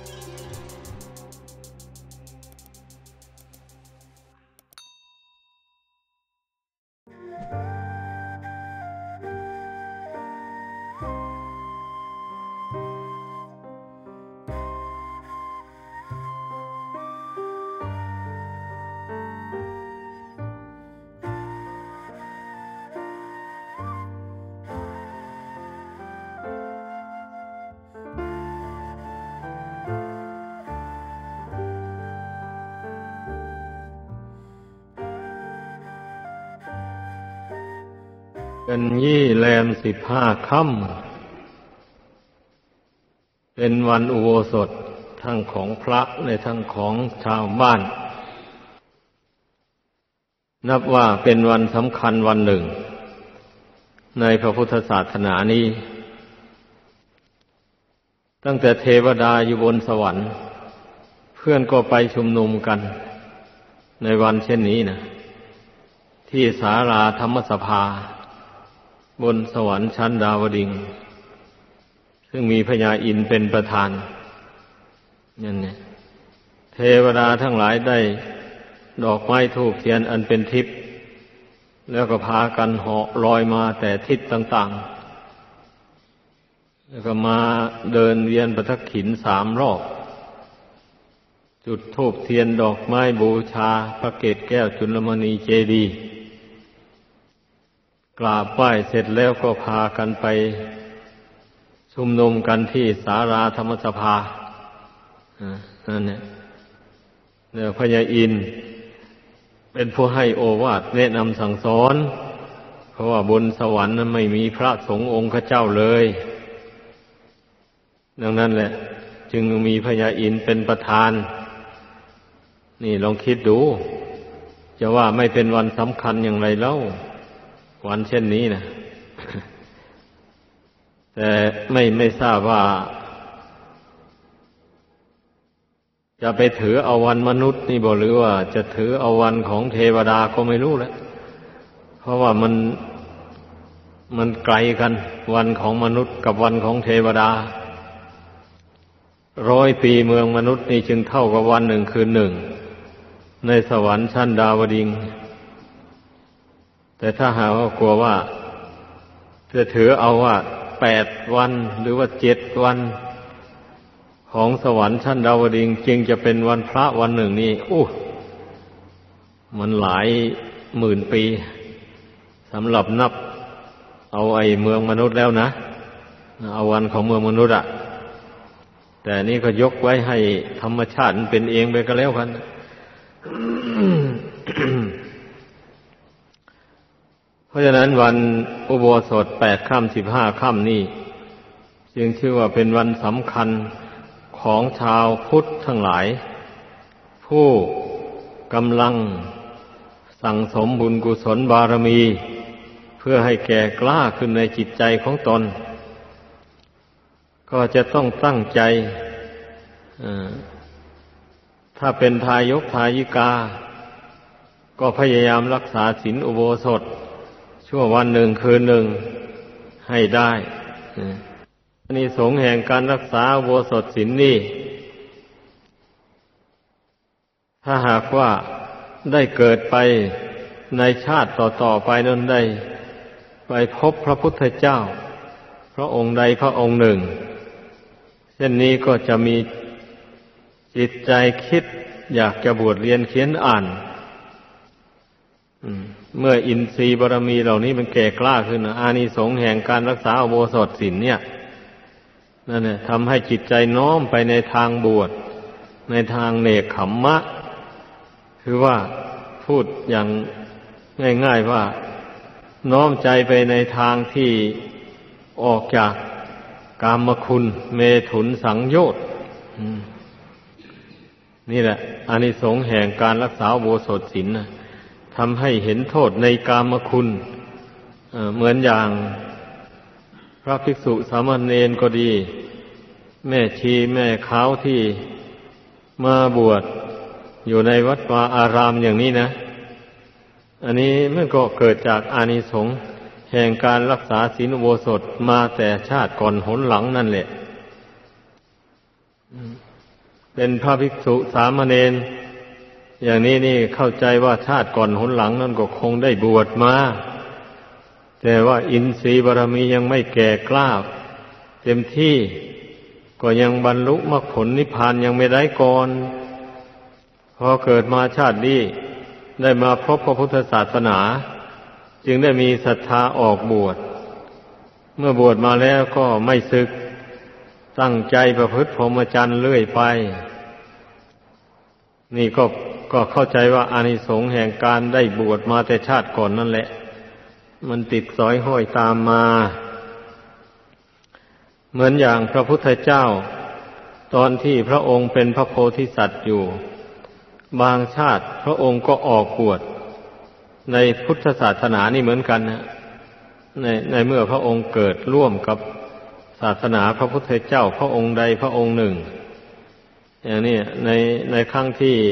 เป็นยี่แรม15 ค่ำเป็นวันอุโบสถทั้งของพระและทั้งของชาวบ้านนับว่าเป็นวันสำคัญวันหนึ่งในพระพุทธศาสนานี้ตั้งแต่เทวดาอยู่บนสวรรค์เพื่อนก็ไปชุมนุมกันในวันเช่นนี้นะที่ศาลาธรรมสภาบนสวรรค์ชั้นดาวดึงส์ซึ่งมีพญาอินทร์เป็นประธานนั่นเนี่ยเทวดาทั้งหลายได้ดอกไม้ธูปเทียนอันเป็นทิพย์แล้วก็พากันเหาะลอยมาแต่ทิศต่างๆแล้วก็มาเดินเวียนประทักขิณ3 รอบจุดธูปเทียนดอกไม้บูชาพระเกศแก้วจุลมณีเจดีย์กราบไหว้เสร็จแล้วก็พากันไปชุมนุมกันที่ศาลาธรรมสภานั่นเนี่ยพญาอินทร์เป็นผู้ให้โอวาทแนะนำสั่งสอนเพราะว่าบนสวรรค์นั้นไม่มีพระสงฆ์องค์ข้าเจ้าเลยดังนั้นแหละจึงมีพญาอินทร์เป็นประธานนี่ลองคิดดูจะว่าไม่เป็นวันสำคัญอย่างไรเล่าวันเช่นนี้นะ แต่ไม่ทราบว่าจะไปถือเอาวันมนุษย์นี่บ่หรือว่าจะถือเอาวันของเทวดาก็ไม่รู้แล้วเพราะว่ามันไกลกันวันของมนุษย์กับวันของเทวดา100 ปีเมืองมนุษย์นี่จึงเท่ากับวันหนึ่งคืนหนึ่งในสวรรค์ชั้นดาวดึงส์แต่ถ้าหากว่ากลัวว่าจะถือเอาว่า8 วันหรือว่า7 วันของสวรรค์ชั้นดาวดึงส์จึงจะเป็นวันพระวันหนึ่งนี่มันหลายหมื่นปีสำหรับนับเอาไอ้เมืองมนุษย์แล้วนะเอาวันของเมืองมนุษย์อะแต่นี่ก็ยกไว้ให้ธรรมชาติมันเป็นเองไปก็แล้วกัน เพราะฉะนั้นวันอุโบสถ8 ค่ำ15 ค่ำนี่จึงชื่อว่าเป็นวันสำคัญของชาวพุทธทั้งหลายผู้กำลังสั่งสมบุญกุศลบารมีเพื่อให้แก่กล้าขึ้นในจิตใจของตนก็จะต้องตั้งใจถ้าเป็นทายกทายิกาก็พยายามรักษาศีลอุโบสถชั่ววันหนึ่งคืนหนึ่งให้ได้อานิสงส์แห่งการรักษาอุโบสถศีลนี่ถ้าหากว่าได้เกิดไปในชาติต่อๆไปนั้นได้ไปพบพระพุทธเจ้าพระองค์ใดพระองค์หนึ่งเช่นนี้ก็จะมีจิตใจคิดอยากจะบวชเรียนเขียนอ่านเมื่ออินทรีย์บารมีเหล่านี้มันแก่กล้าขึ้นอานิสงส์แห่งการรักษาอุโบสถศีลเนี่ยนั่นแหละทำให้จิตใจน้อมไปในทางบวชในทางเนกขัมมะคือว่าพูดอย่างง่ายๆว่าน้อมใจไปในทางที่ออกจากกามคุณเมถุนสังโยชน์นี่แหละอานิสงส์แห่งการรักษาอุโบสถศีลทำให้เห็นโทษในกามคุณเหมือนอย่างพระภิกษุสามเณรก็ดีแม่ชีแม่ขาวที่มาบวชอยู่ในวัดวาอารามอย่างนี้นะอันนี้มันก็เกิดจากอานิสงส์แห่งการรักษาศีลอุโบสถมาแต่ชาติก่อนหนหลังนั่นแหละเป็นพระภิกษุสามเณรอย่างนี้นี่เข้าใจว่าชาติก่อนหนหลังนั่นก็คงได้บวชมาแต่ว่าอินทรีย์บารมียังไม่แก่กล้าเต็มที่ก็ยังบรรลุมรรคผลนิพพานยังไม่ได้ก่อนพอเกิดมาชาตินี้ได้มาพบพระพุทธศาสนาจึงได้มีศรัทธาออกบวชเมื่อบวชมาแล้วก็ไม่สึกตั้งใจประพฤติพรหมจรรย์เรื่อยไปนี่ก็เข้าใจว่าอานิสงส์แห่งการได้บวชมาแต่ชาติก่อนนั่นแหละมันติดสอยห้อยตามมาเหมือนอย่างพระพุทธเจ้าตอนที่พระองค์เป็นพระโพธิสัตว์อยู่บางชาติพระองค์ก็ออกบวชในพุทธศาสนานี่เหมือนกันนะในเมื่อพระองค์เกิดร่วมกับศาสนาพระพุทธเจ้าพระองค์ใดพระองค์หนึ่งอย่างนี้ในครั้ง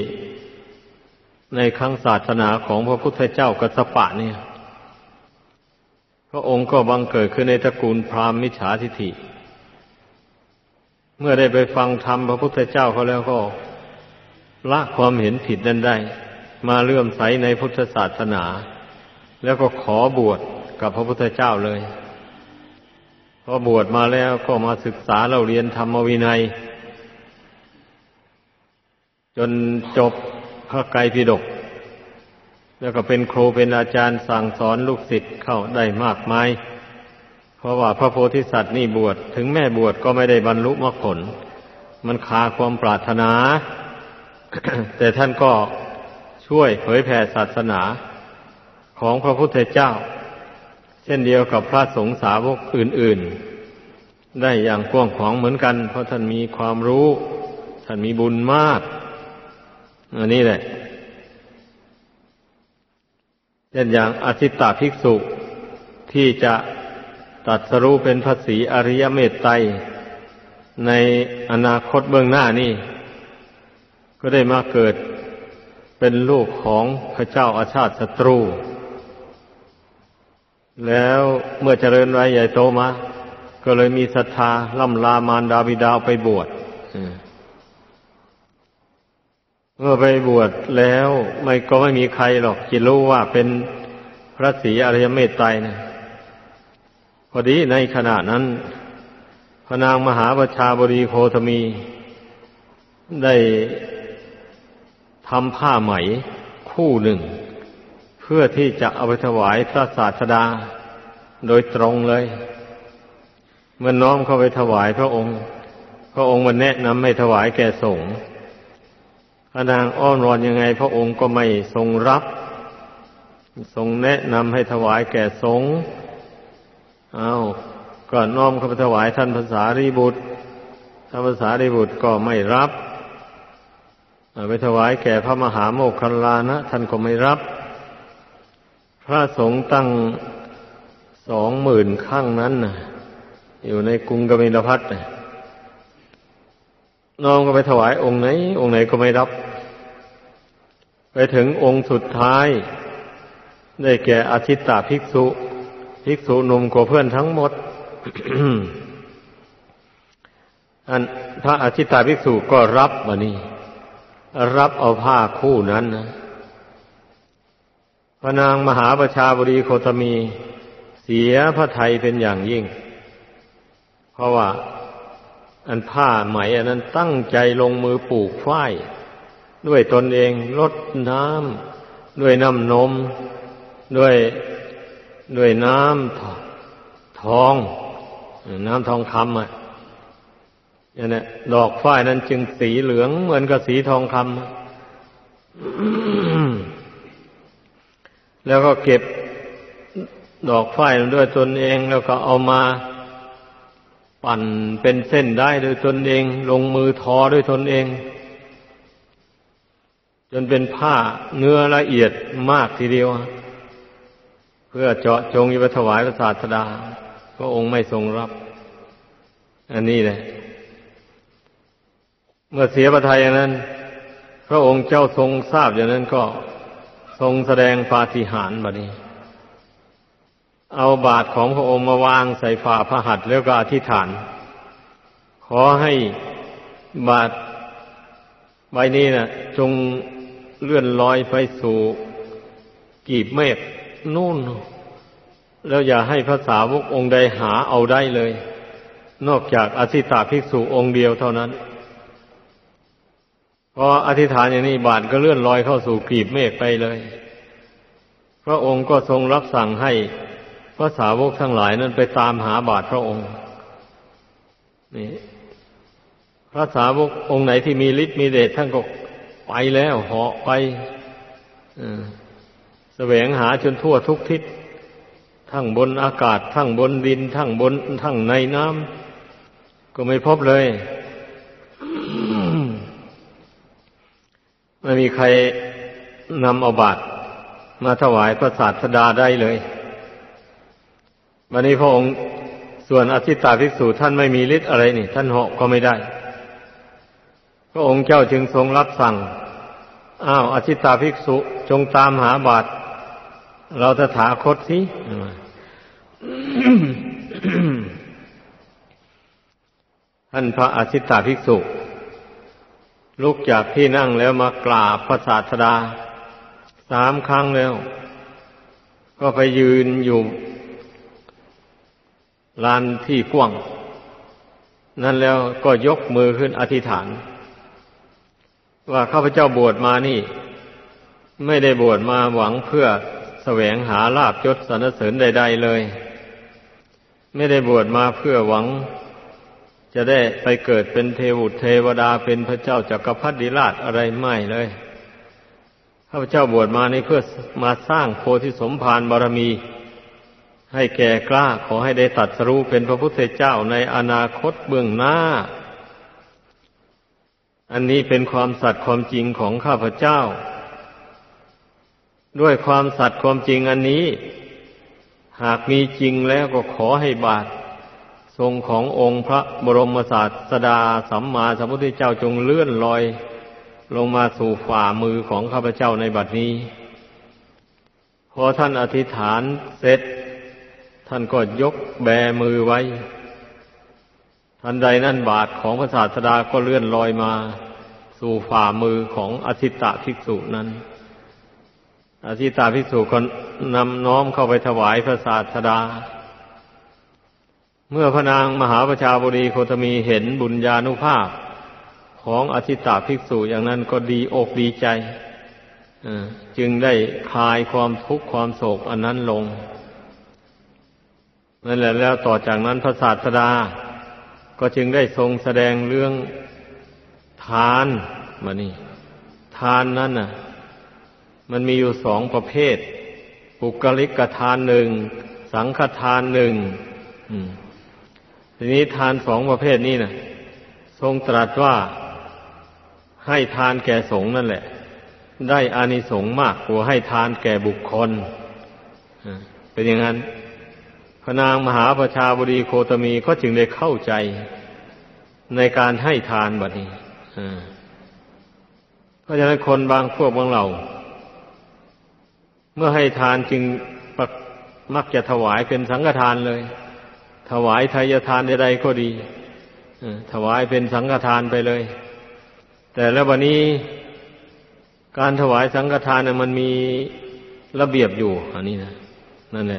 ศาสนาของพระพุทธเจ้ากัสสปะเนี่ยพระองค์ก็บังเกิดขึ้นในตระกูลพราหมณ์มิจฉาทิฏฐิเมื่อได้ไปฟังธรรมพระพุทธเจ้าเขาแล้วก็ละความเห็นผิดนั้นได้มาเลื่อมใสในพุทธศาสนาแล้วก็ขอบวชกับพระพุทธเจ้าเลยพอบวชมาแล้วก็มาศึกษาเราเรียนธรรมวินัยจนจบพระไตรปิฎกแล้วก็เป็นครูเป็นอาจารย์สั่งสอนลูกศิษย์เข้าได้มากมายเพราะว่าพระโพธิสัตว์นี่บวชถึงแม่บวชก็ไม่ได้บรรลุมรรคผลมันคาความปรารถนา แต่ท่านก็ช่วยเผยแผ่ศาสนาของพระพุทธเจ้าเช่นเดียวกับพระสงฆ์สาวกอื่นๆได้อย่างกว้างขวางเหมือนกันเพราะท่านมีความรู้ท่านมีบุญมากอันนี้แหละเช่นอย่างอทิตตภิกษุที่จะตรัสรู้เป็นพระศรีอริยเมตไตรในอนาคตเบื้องหน้านี่ก็ได้มาเกิดเป็นลูกของพระเจ้าอาชาติศัตรูแล้วเมื่อเจริญวัยใหญ่โตมาก็เลยมีศรัทธาล่ำลามารดาบิดาไปบวชเมื่อไปบวชแล้วก็ไม่มีใครหรอกที่รู้ว่าเป็นพระศรีอริยเมตไตรนะพอดีในขณะนั้นพระนางมหาประชาบดีโคตมีได้ทำผ้าไหมคู่หนึ่งเพื่อที่จะเอาไปถวายพระศาสดาโดยตรงเลยเมื่อน้อมเข้าไปถวายพระองค์มันแนะนำให้ถวายแก่สงฆ์พระนางอ้อนวอนยังไงพระองค์ก็ไม่ทรงรับทรงแนะนำให้ถวายแก่สงฆ์ก็น้อมเข้าไปถวายท่านพระสารีบุตรท่านพระสารีบุตรก็ไม่รับไปถวายแก่พระมหาโมคคัลลานะท่านก็ไม่รับพระสงฆ์ตั้ง 20,000 ข้างนั้นอยู่ในกรุงกบิลพัสดุน้องก็ไปถวายองค์ไหนก็ไม่รับไปถึงองค์สุดท้ายได้แก่อทิตตภิกษุหนุ่มกว่าเพื่อนทั้งหมด พระอทิตตภิกษุก็รับรับเอาผ้าคู่นั้นนะพระนางมหาประชาบดีโคตมีเสียพระทัยเป็นอย่างยิ่งเพราะว่าอันผ้าไหมอันนั้นตั้งใจลงมือปลูกฝ้ายด้วยตนเองรดน้ำด้วยน้ำนมด้วยน้ำทองคำอย่างนี้ดอกฝ้ายนั้นจึงสีเหลืองเหมือนกับสีทองคำ แล้วก็เก็บดอกฝ้ายด้วยตนเองแล้วก็เอามาปั่นเป็นเส้นได้ด้วยตนเองลงมือทอด้วยตนเองจนเป็นผ้าเนื้อละเอียดมากทีเดียวเพื่อเจาะจงจะไปถวายพระศาสดาพระองค์ไม่ทรงรับอันนี้แหละเมื่อเสียพระทัยอย่างนั้นพระองค์เจ้าทรงทราบอย่างนั้นก็ทรงแสดงปาฏิหาริย์บัดนี้เอาบาตรของพระองค์มาวางใส่ฝ่าพระหัตถ์แล้วก็อธิษฐานขอให้บาตรใบนี้นะจงเลื่อนลอยไปสู่กีบเมฆนู่นแล้วอย่าให้พระสาวกองค์ใดหาเอาได้เลยนอกจากอสิตาภิกษุองค์เดียวเท่านั้นพออธิษฐานอย่างนี้บาทก็เลื่อนลอยเข้าสู่กีบเมฆไปเลยพระองค์ก็ทรงรับสั่งให้พระสาวกทั้งหลายนั้นไปตามหาบาทพระองค์นี่พระสาวกองค์ไหนที่มีฤทธิ์มีเดชท่านก็ไปแล้วเหาะไปแสวงหาจนทั่วทุกทิศทั้งบนอากาศทั้งบนดินทั้งในน้ำก็ไม่พบเลยไม่มีใครนำเอาบาตรมาถวายพระศาสดาได้เลยวันนี้พระองค์ส่วนอสิตตภิกษุท่านไม่มีฤทธิ์อะไรนี่ท่านเหาะก็ไม่ได้พระองค์เจ้าจึงทรงรับสั่งอสิตตภิกษุจงตามหาบาตรเราตถาคตสิ ท่านพระอสิตตภิกษุลุกจากที่นั่งแล้วมากราบพระศาสดา3 ครั้งแล้วก็ไปยืนอยู่ลานที่กว้างนั่นแล้วก็ยกมือขึ้นอธิษฐานว่าข้าพเจ้าบวชมานี่ไม่ได้บวชมาหวังเพื่อแสวงหาลาภยศสรรเสริญใดๆเลยไม่ได้บวชมาเพื่อหวังจะได้ไปเกิดเป็นเทวดาเป็นพระเจ้าจักรพรรดิราชอะไรไม่เลยข้าพเจ้าบวชมานี่เพื่อมาสร้างโพธิสมภารบารมีให้แก่กล้าขอให้ได้ตรัสรู้เป็นพระพุทธเจ้าในอนาคตเบื้องหน้าอันนี้เป็นความสัตย์ความจริงของข้าพเจ้าด้วยความสัตย์ความจริงอันนี้หากมีจริงแล้วก็ขอให้บาตรทรงขององค์พระบรมศาสดาสัมมาสัมพุทธเจ้าจงเลื่อนลอยลงมาสู่ฝ่ามือของข้าพเจ้าในบัดนี้พอท่านอธิษฐานเสร็จท่านก็ยกแบมือไว้ทันใดนั้นบาตรของพระศาสดาก็เลื่อนลอยมาสู่ฝ่ามือของอสิตตภิกษุนั้นอสิตตภิกษุก็นำน้อมเข้าไปถวายพระศาสดาเมื่อพระนางมหาประชาบดีโคตมีเห็นบุญญานุภาพของอสิตตภิกษุอย่างนั้นก็ดีอกดีใจจึงได้คลายความทุกข์ความโศกอันนั้นลงนั่นแหละแล้วต่อจากนั้นพระศาสดาก็จึงได้ทรงแสดงเรื่องทานมานี่ทานนั้นน่ะมันมีอยู่2 ประเภทปุกลิกทาน1สังฆทาน1ทีนี้ทาน2 ประเภทนี้น่ะทรงตรัสว่าให้ทานแก่สงฆ์นั่นแหละได้อานิสงส์มากกว่าให้ทานแก่บุคคลเป็นอย่างนั้นพระนางมหาประชาบดีโคตมีก็จึงได้เข้าใจในการให้ทานบัดนี้เพราะฉะนั้นคนบางพวกบางเหล่าเมื่อให้ทานจึงมักจะถวายเป็นสังฆทานเลยถวายทายทานใดๆก็ดีถวายเป็นสังฆทานไปเลยแต่แล้ววันนี้การถวายสังฆทานมันมีระเบียบอยู่อันนี้นะนั่นแหละ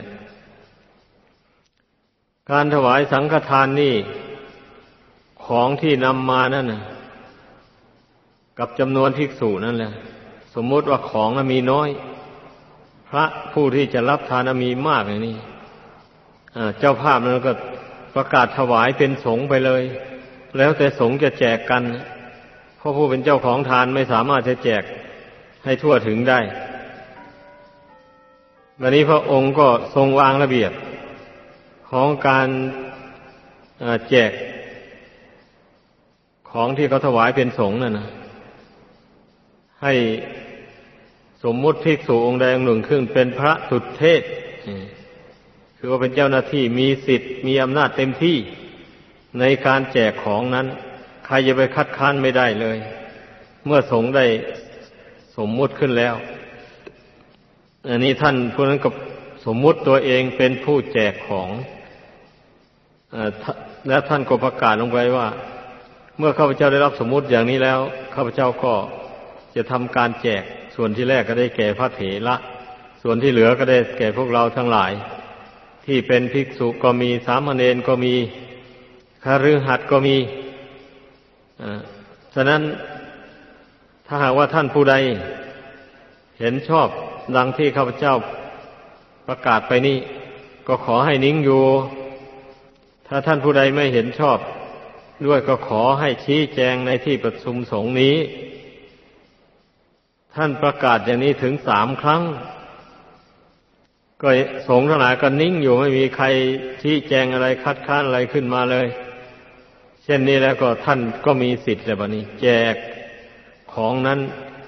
การถวายสังฆทานนี่ของที่นำมานั่นน่ะกับจำนวนภิกษุนั่นแหละสมมุติว่าของมีน้อยพระผู้ที่จะรับทานมีมากอย่างนี้เจ้าภาพนั้นก็ประกาศถวายเป็นสงฆ์ไปเลยแล้วแต่สงฆ์จะแจกกันเพราะผู้เป็นเจ้าของทานไม่สามารถจะแจกให้ทั่วถึงได้วันนี้พระองค์ก็ทรงวางระเบียบของการแจกของที่เขาถวายเป็นสงฆ์นั่นนะให้สมมุติภิกษุองค์ใดองค์หนึ่งขึ้นเป็นพระสุเทศคือว่าเป็นเจ้าหน้าที่มีสิทธิ์มีอำนาจเต็มที่ในการแจกของนั้นใครจะไปคัดค้านไม่ได้เลยเมื่อสงฆ์ได้สมมุติขึ้นแล้วอันนี้ท่านผู้นั้นก็สมมุติตัวเองเป็นผู้แจกของแล้วท่านก็ประกาศลงไปว่าเมื่อข้าพเจ้าได้รับสมมุติอย่างนี้แล้วข้าพเจ้าก็จะทำการแจกส่วนที่แรกก็ได้แก่พระเถระส่วนที่เหลือก็ได้แก่พวกเราทั้งหลายที่เป็นภิกษุก็มีสามเณรก็มีคฤหัสถ์ก็มีฉะนั้นถ้าหากว่าท่านผู้ใดเห็นชอบดังที่ข้าพเจ้าประกาศไปนี้ก็ขอให้นิ่งอยู่ถ้าท่านผู้ใดไม่เห็นชอบด้วยก็ขอให้ชี้แจงในที่ประชุมสงฆ์นี้ท่านประกาศอย่างนี้ถึง3 ครั้งก็สงฆ์ทั้งหลายก็นิ่งอยู่ไม่มีใครชี้แจงอะไรคัดค้านอะไรขึ้นมาเลยเช่นนี้แล้วก็ท่านก็มีสิทธิ์แล้วบัดนี้แจกของนั้น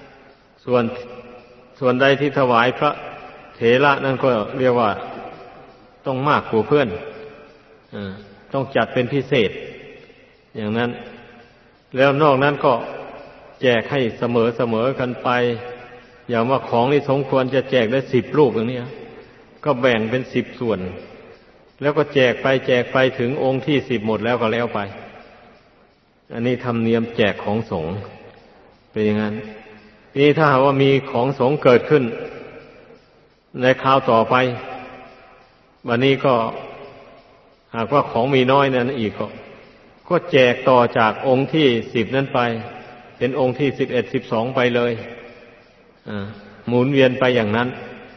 ส่วนใดที่ถวายพระเถระนั่นก็เรียกว่าต้องมากกว่าเพื่อนต้องจัดเป็นพิเศษอย่างนั้นแล้วนอกนั้นก็แจกให้เสมอกันไปอย่างว่าของที่สมควรจะแจกได้10 ลูกอย่างนี้ก็แบ่งเป็น10 ส่วนแล้วก็แจกไปถึงองค์ที่10หมดแล้วก็แล้วไปอันนี้ธรรมเนียมแจกของสงฆ์เป็นอย่างนั้นนี่ถ้าหากว่ามีของสงฆ์เกิดขึ้นในคราวต่อไปวันนี้ก็หากว่าของมีน้อยนั้นอีกก็แจกต่อจากองค์ที่10นั้นไปเป็นองค์ที่11 12ไปเลยหมุนเวียนไปอย่างนั้น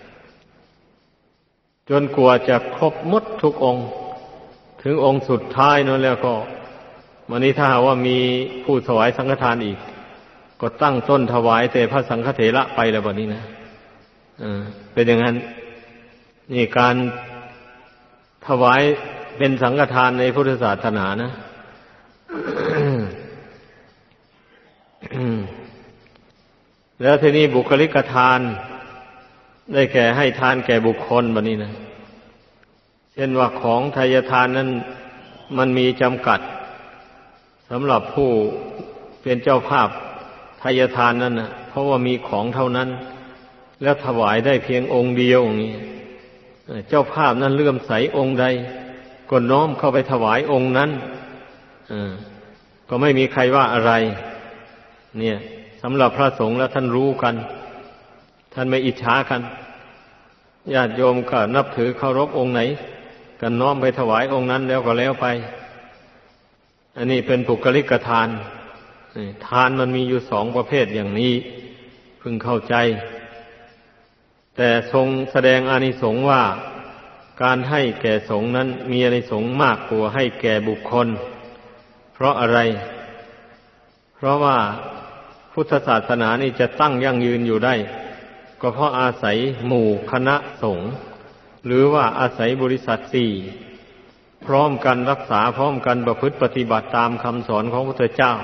จนกว่าจะครบหมดทุกองค์ถึงองค์สุดท้ายนั่นแล้วก็วันนี้ถ้าหากว่ามีผู้ถวายสังฆทานอีกก็ตั้งต้นถวายแต่พระสังฆเถระไปแล้วบัดนี้นะเป็นอย่างนั้นนี่การถวายเป็นสังฆทานในพุทธศาสนานะ แล้วทีนี้บุคลิกทานได้แก่ให้ทานแก่บุคคลบัดนี้นะเช่นว่าของทายทานนั้นมันมีจำกัดสำหรับผู้เป็นเจ้าภาพทายทานนั้นนะเพราะว่ามีของเท่านั้นแล้วถวายได้เพียงองค์เดียวอย่างนี้เจ้าภาพนั้นเลื่อมใสองค์ใดก็น้อมเข้าไปถวายองค์นั้นก็ไม่มีใครว่าอะไรเนี่ยสำหรับพระสงฆ์แล้วท่านรู้กันท่านไม่อิจฉากันญาติโยมก็นับถือเคารพองค์ไหนก็น้อมไปถวายองค์นั้นแล้วก็แล้วไปอันนี้เป็นปุคลิกทานทานมันมีอยู่2 ประเภทอย่างนี้พึงเข้าใจแต่ทรงแสดงอานิสงส์ว่าการให้แก่สงฆ์นั้นมีอานิสงส์มากกว่าให้แก่บุคคลเพราะอะไรเพราะว่าพุทธศาสนานี่จะตั้งยั่งยืนอยู่ได้ก็เพราะอาศัยหมู่คณะสงฆ์หรือว่าอาศัยบริษัท4พร้อมกันรักษาพร้อมกันประพฤติปฏิบัติตามคำสอนของพระพุทธเจ้า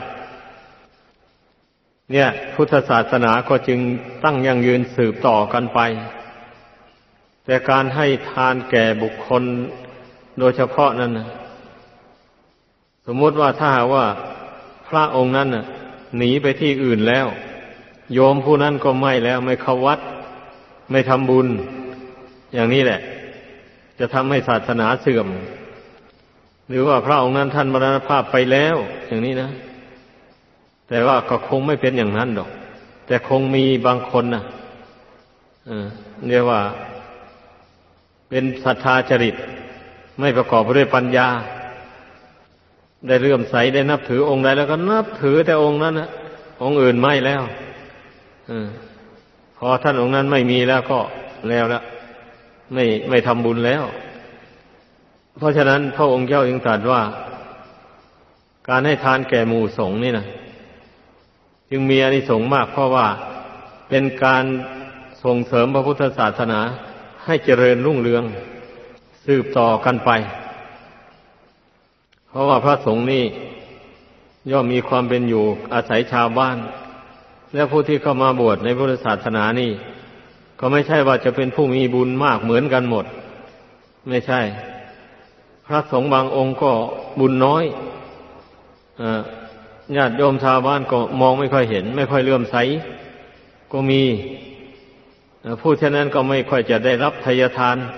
เนี่ยพุทธศาสนาก็จึงตั้งยั่งยืนสืบต่อกันไปแต่การให้ทานแก่บุคคลโดยเฉพาะนั้นนะสมมติว่าถ้าหากว่าพระองค์นั้นน่ะหนีไปที่อื่นแล้วโยมผู้นั้นก็ไม่แล้วไม่เข้าวัดไม่ทำบุญอย่างนี้แหละจะทำให้ศาสนาเสื่อมหรือว่าพระองค์นั้นท่านมรณภาพไปแล้วอย่างนี้นะแต่ว่าก็คงไม่เป็นอย่างนั้นหรอกแต่คงมีบางคนนะเรียกว่าเป็นศรัทธาจริตไม่ประกอบด้วยปัญญาได้เลื่อมใสได้นับถือองค์ใดแล้วก็นับถือแต่องค์นั้นนะองค์อื่นไม่แล้วพอท่านองค์นั้นไม่มีแล้วก็แล้วไม่ทำบุญแล้วเพราะฉะนั้นพระองค์เจ้าจึงตรัสว่าการให้ทานแก่หมู่สงฆ์นี่นะจึงมีอานิสงส์มากเพราะว่าเป็นการส่งเสริมพระพุทธศาสนาให้เจริญรุ่งเรืองสืบต่อกันไปเพราะว่าพระสงฆ์นี่ย่อมมีความเป็นอยู่อาศัยชาวบ้านและผู้ที่เข้ามาบวชในพุทธศาสนานี่ก็ไม่ใช่ว่าจะเป็นผู้มีบุญมากเหมือนกันหมดไม่ใช่พระสงฆ์บางองค์ก็บุญน้อยญาติโยมชาวบ้านก็มองไม่ค่อยเห็นไม่ค่อยเลื่อมใสก็มีผู้เช่นนั้นก็ไม่ค่อยจะได้รับทายทาน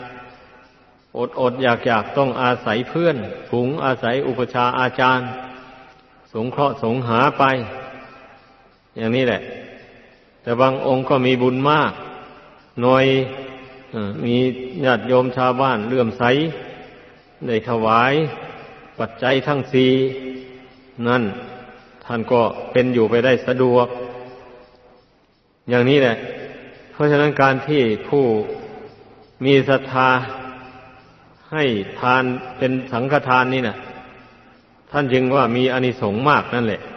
อดอยากต้องอาศัยเพื่อนฝูงอาศัยอุปชาอาจารย์สงเคราะห์สงหาไปอย่างนี้แหละแต่บางองค์ก็มีบุญมากหน่อยมีญาติโยมชาวบ้านเลื่อมใสได้ถวายปัจจัยทั้งสี่นั่นท่านก็เป็นอยู่ไปได้สะดวกอย่างนี้แหละเพราะฉะนั้นการที่ผู้มีศรัทธาให้ทานเป็นสังฆทานนี่นะท่านจึงว่ามีอานิสงส์มากนั่นแหละ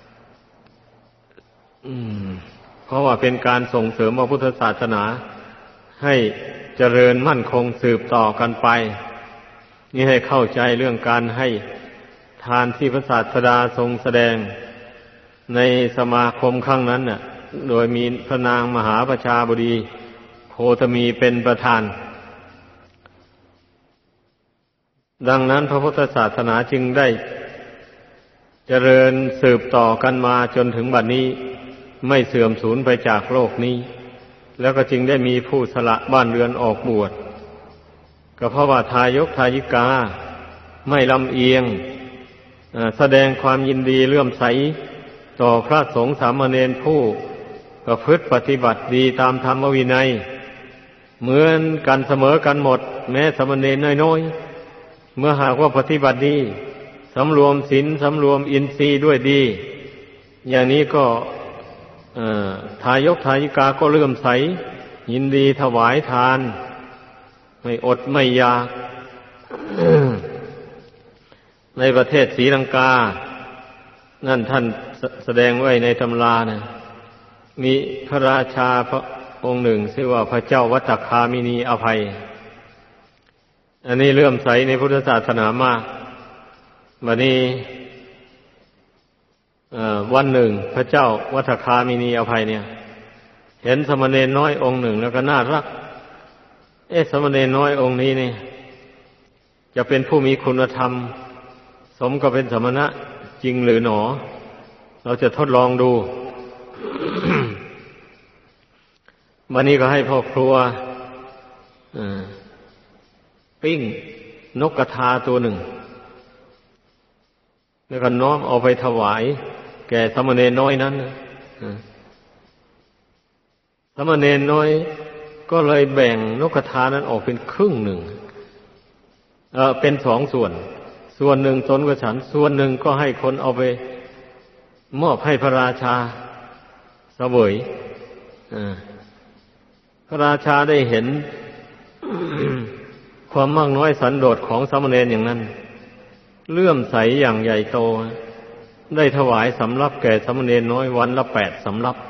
เพราะว่าเป็นการส่งเสริมพระพุทธศาสนาให้เจริญมั่นคงสืบต่อกันไปนี่ให้เข้าใจเรื่องการให้ทานที่พระศาสดาทรงแสดงในสมาคมครั้งนั้นน่ะโดยมีพระนางมหาประชาบดีโคตมีเป็นประธานดังนั้นพระพุทธศาสนาจึงได้เจริญสืบต่อกันมาจนถึงบัดนี้ไม่เสื่อมสูญไปจากโลกนี้แล้วก็จึงได้มีผู้สละบ้านเรือนออกบวชก็เพราะว่าทายกทายิกาไม่ลำเอียงแสดงความยินดีเลื่อมใสต่อพระสงฆ์สามเณรผู้ประพฤติปฏิบัติดีตามธรรมวินัยเหมือนกันเสมอกันหมดแม้สามเณรน้อยๆเมื่อหากว่าปฏิบัติดีสำรวมศีลสำรวมอินทรีย์ด้วยดีอย่างนี้ก็ทายกทายิกาก็เลื่อมใสยินดีถวายทานไม่อดไม่อยาก ในประเทศศรีลังกานั่นท่านแสดงไว้ในตำรานะมีพระราชาพระองค์หนึ่งชื่อว่าพระเจ้าวัฏคามินีอภัยอันนี้เลื่อมใสในพุทธศาสนามากบัดนี้วันหนึ่งพระเจ้าวัฏคามินีอภัยเนี่ยเห็นสมณเณรน้อยองค์หนึ่งแล้วก็น่ารักสมณเณรน้อยองค์นี้นี่จะเป็นผู้มีคุณธรรมสมกับเป็นสมณะจริงหรือหนอเราจะทดลองดู วันนี้ก็ให้พ่อครัวปิ้งนกกระทาตัวหนึ่งแล้วก็น้อมเอาไปถวายแก่สมณเณรน้อยนั้นสมณเณรน้อยก็เลยแบ่งนกกระทานั้นออกเป็นครึ่งหนึ่งเป็นสองส่วนส่วนหนึ่งตนก็ฉันส่วนหนึ่งก็ให้คนเอาไปมอบให้พระราชาเสวยพระราชาได้เห็น ความมากน้อยสันโดษของสามเณรอย่างนั้นเลื่อมใสอย่างใหญ่โตได้ถวายสำรับแก่สามเณรน้อยวันละ 8 สำรับ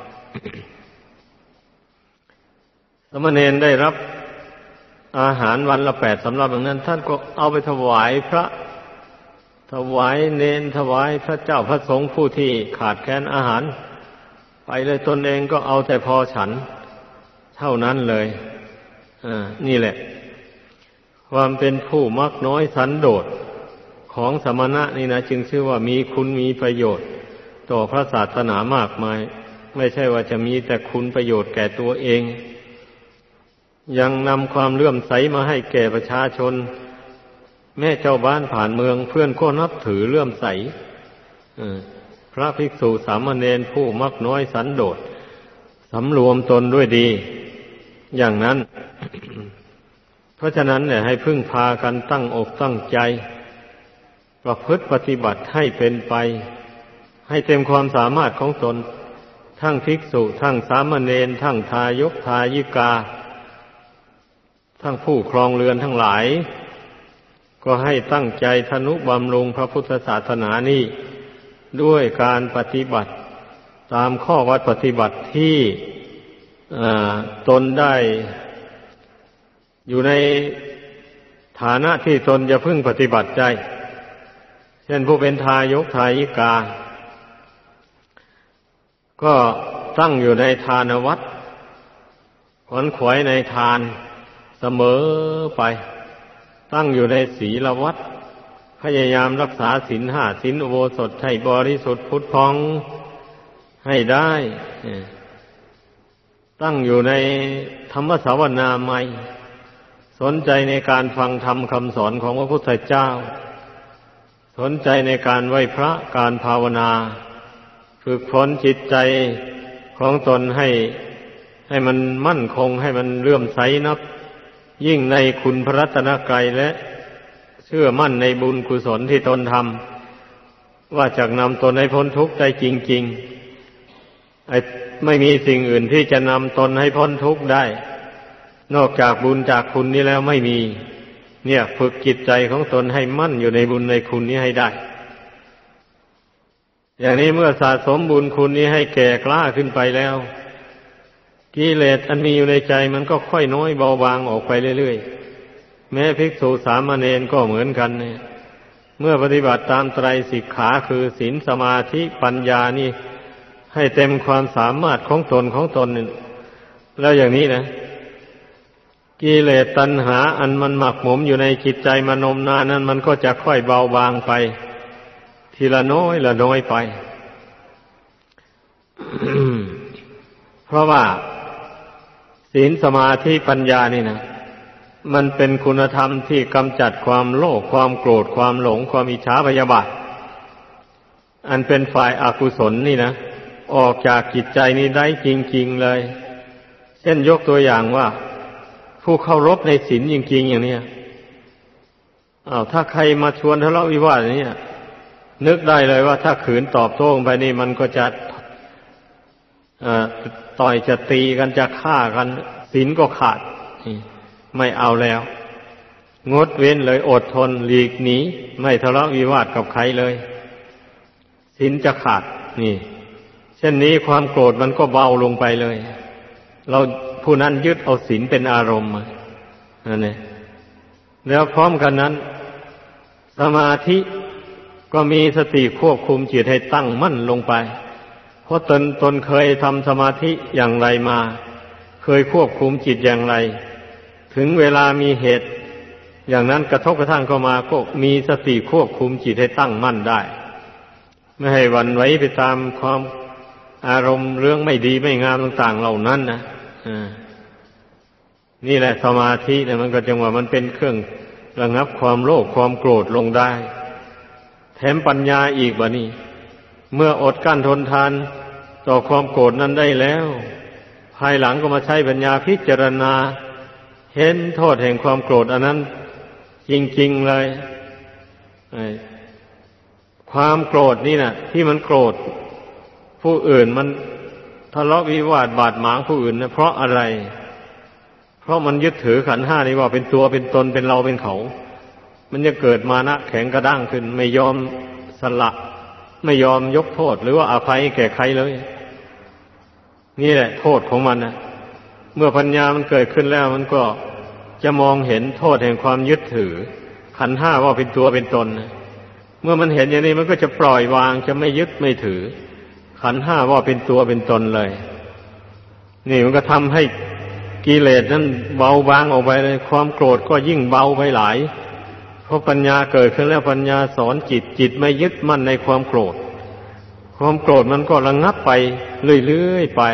สามเณรได้รับอาหารวันละ 8 สำรับอย่างนั้นท่านก็เอาไปถวายพระถวายเณรถวายพระเจ้าพระสงฆ์ผู้ที่ขาดแคลนอาหารไปเลยตนเองก็เอาแต่พอฉันเท่านั้นเลยนี่แหละความเป็นผู้มักน้อยสันโดษของสมณะนี่นะจึงชื่อว่ามีคุณมีประโยชน์ต่อพระศาสนามากมายไม่ใช่ว่าจะมีแต่คุณประโยชน์แก่ตัวเองยังนำความเลื่อมใสมาให้แก่ประชาชนแม่เจ้าบ้านผ่านเมืองเพื่อนก็นับถือเลื่อมใสพระภิกษุสามเณรผู้มักน้อยสันโดษสำรวมตนด้วยดีอย่างนั้น เพราะฉะนั้นเนี่ยให้พึ่งพากันตั้งอกตั้งใจประพฤติปฏิบัติให้เป็นไปให้เต็มความสามารถของตนทั้งภิกษุทั้งสามเณรทั้งทายกทายิกาทั้งผู้ครองเรือนทั้งหลายก็ให้ตั้งใจทนุบำรุงพระพุทธศาสนานี้ด้วยการปฏิบัติตามข้อวัดปฏิบัติที่ตนได้อยู่ในฐานะที่ตนจะพึงปฏิบัติได้เช่นผู้เป็นทายกทายิกาก็ตั้งอยู่ในทานวัดขวนขวายในทานเสมอไปตั้งอยู่ในศีลวัดพยายามรักษาศีล 5ศีลอุโบสถให้บริสุทธิ์ผุดพองให้ได้ตั้งอยู่ในธรรมสาวนาใหม่สนใจในการฟังธรรมคำสอนของพระพุทธเจ้าสสนใจในการไหว้พระการภาวนาฝึกฝนจิตใจของตนให้มันมั่นคงให้มันเลื่อมใสนับยิ่งในคุณพระรัตนกรัยและเชื่อมั่นในบุญกุศลที่ตนทำว่าจะนำตนให้พ้นทุกข์ได้จริงๆไม่มีสิ่งอื่นที่จะนำตนให้พ้นทุกข์ได้นอกจากบุญจากคุณนี้แล้วไม่มีเนี่ยฝึกจิตใจของตนให้มั่นอยู่ในบุญในคุณนี้ให้ได้อย่างนี้เมื่อสะสมบุญคุณนี้ให้แก่กล้าขึ้นไปแล้วกิเลสอันมีอยู่ในใจมันก็ค่อยน้อยเบาบางออกไปเรื่อยๆแม้ภิกษุสามเณรก็เหมือนกันเนี่ยเมื่อปฏิบัติตามไตรสิกขาคือศีลสมาธิปัญญานี่ให้เต็มความสามารถของตนแล้วอย่างนี้นะกิเลสตัณหาอันมันหมักหมมอยู่ในจิตใจมานมนานนั้นมันก็จะค่อยเบาบางไปทีละน้อยละน้อยไป เพราะว่าศีลสมาธิปัญญานี่นะมันเป็นคุณธรรมที่กำจัดความโลภความโกรธความหลงความอิจฉาพยาบาทอันเป็นฝ่ายอกุศลนี่นะออกจากจิตใจนี้ได้จริงๆเลยเช่นยกตัวอย่างว่าผู้เคารพในศีลจริงๆอย่างนี้ถ้าใครมาชวนทะเลาะวิวาทอย่างนี้นึกได้เลยว่าถ้าขืนตอบโต้ไปนี่มันก็จะต่อยจะตีกันจะฆ่ากันศีลก็ขาดไม่เอาแล้วงดเว้นเลยอดทนหลีกหนีไม่ทะเลาะวิวาทกับใครเลยศีลจะขาดนี่เช่นนี้ความโกรธมันก็เบาลงไปเลยเราผู้นั้นยึดเอาศีลเป็นอารมณ์นั่นเองแล้วพร้อมกันนั้นสมาธิก็มีสติควบคุมจิตให้ตั้งมั่นลงไปเพราะตนเคยทำสมาธิอย่างไรมาเคยควบคุมจิตอย่างไรถึงเวลามีเหตุอย่างนั้นกระทบกระทั่งเข้ามาก็มีสติควบคุมจิตให้ตั้งมั่นได้ไม่ให้หวั่นไหวไปตามความอารมณ์เรื่องไม่ดีไม่งามต่างๆเหล่านั้นนะนี่แหละสมาธิเนี่ยมันก็จังว่ามันเป็นเครื่องระงับความโลภความโกรธลงได้แถมปัญญาอีกบ่นี่เมื่ออดกั้นทนทานต่อความโกรธนั้นได้แล้วภายหลังก็มาใช้ปัญญาพิจารณาเห็นโทษแห่งความโกรธอันนั้นจริงๆเลยความโกรธนี่นะที่มันโกรธผู้อื่นมันทะเลาะวิวาทบาดหมางผู้อื่นนะเพราะอะไรเพราะมันยึดถือขันธ์ห้านี่ว่าเป็นตัวเป็นตนเป็นเราเป็นเขามันจะเกิดมานะแข็งกระด้างขึ้นไม่ยอมสละไม่ยอมยกโทษหรือว่าอภัยแก่ใครเลยนี่แหละโทษของมันนะเมื่อปัญญามันเกิดขึ้นแล้วมันก็จะมองเห็นโทษแห่งความยึดถือขันธ์ห้าว่าเป็นตัวเป็นตนนะเมื่อมันเห็นอย่างนี้มันก็จะปล่อยวางจะไม่ยึดไม่ถือขันธ์ห้าว่าเป็นตัวเป็นตนเลยนี่มันก็ทำให้กิเลสนั้นเบาบางออกไปเลยความโกรธก็ยิ่งเบาไปหลายเพราะปัญญาเกิดขึ้นแล้วปัญญาสอนจิตไม่ยึดมั่นในความโกรธความโกรธมันก็ระงับไปเรื่อยๆไป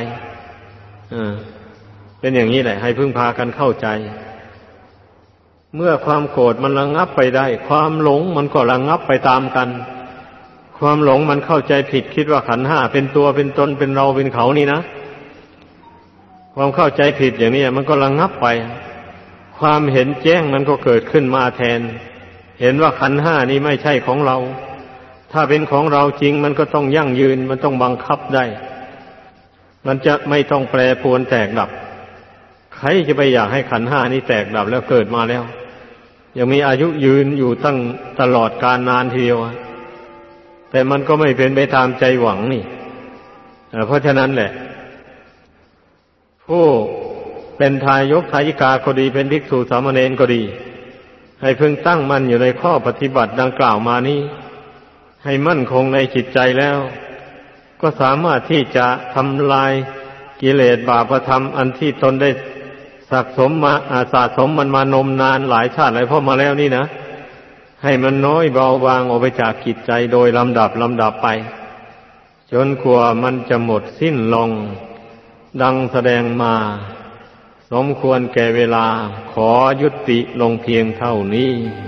เป็นอย่างนี้แหละให้พึ่งพากันเข้าใจเมื่อความโกรธมันระงับไปได้ความหลงมันก็ระงับไปตามกันความหลงมันเข้าใจผิดคิดว่าขันธ์ห้าเป็นตัวเป็นตนเป็นเราเป็นเขานี่นะความเข้าใจผิดอย่างนี้มันก็ระงับไปความเห็นแจ้งมันก็เกิดขึ้นมาแทนเห็นว่าขันธ์ห้านี้ไม่ใช่ของเราถ้าเป็นของเราจริงมันก็ต้องยั่งยืนมันต้องบังคับได้มันจะไม่ต้องแปรปรวนแตกดับใครจะไปอยากให้ขันธ์ห้านี้แตกดับแล้วเกิดมาแล้วยังมีอายุยืนอยู่ตั้งตลอดกาลนานทีเดียวแต่มันก็ไม่เป็นไปตามใจหวังนี่เพราะฉะนั้นแหละผู้เป็นทายกทายิกาก็ดีเป็นภิกษุสามเณรก็ดีให้พึงตั้งมั่นอยู่ในข้อปฏิบัติดังกล่าวมานี้ให้มั่นคงในจิตใจแล้วก็สามารถที่จะทำลายกิเลสบาปธรรมอันที่ตนได้สะสมมันมานมนานหลายชาติหลายภพมาแล้วนี่นะให้มันน้อยเบาบางออกไปจากจิตใจโดยลำดับไปจนกว่ามันจะหมดสิ้นลงดังแสดงมาสมควรแก่เวลาขอยุติลงเพียงเท่านี้